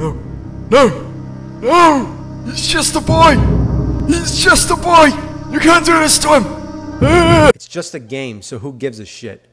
No. No! No! He's just a boy! He's just a boy! You can't do this to him! It's just a game, so who gives a shit?